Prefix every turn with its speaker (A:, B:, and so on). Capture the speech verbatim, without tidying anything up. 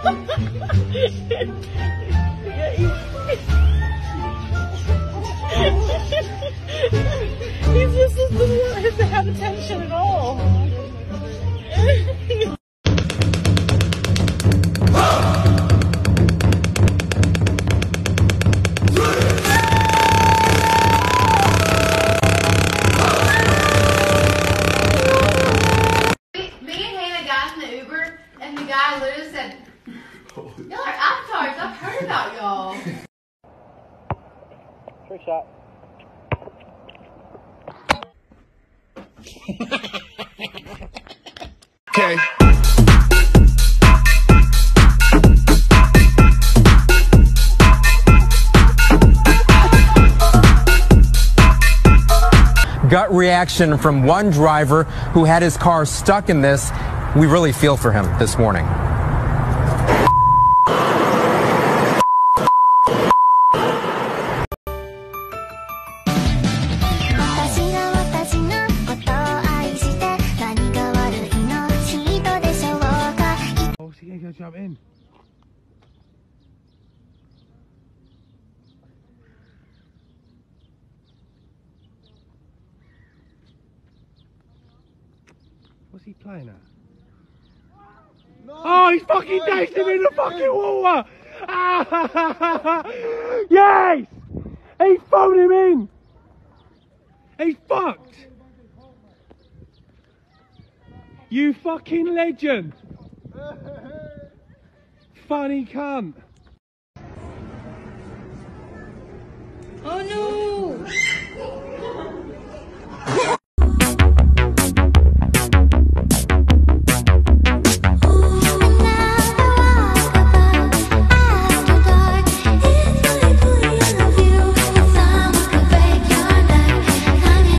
A: He's just doesn't want him to have attention at all.
B: And the guy literally said, y'all are avatars, I've heard about y'all.
C: Trick shot.
D: Okay.
E: Gut reaction from one driver who had his car stuck in this. We really feel for him this morning.
D: Oh, she ain't gonna jump in. What's he playing at? No. Oh, he's fucking dashed him in the fucking water! Ah, yes! He thrown him in! He's fucked! You fucking legend! Funny cunt!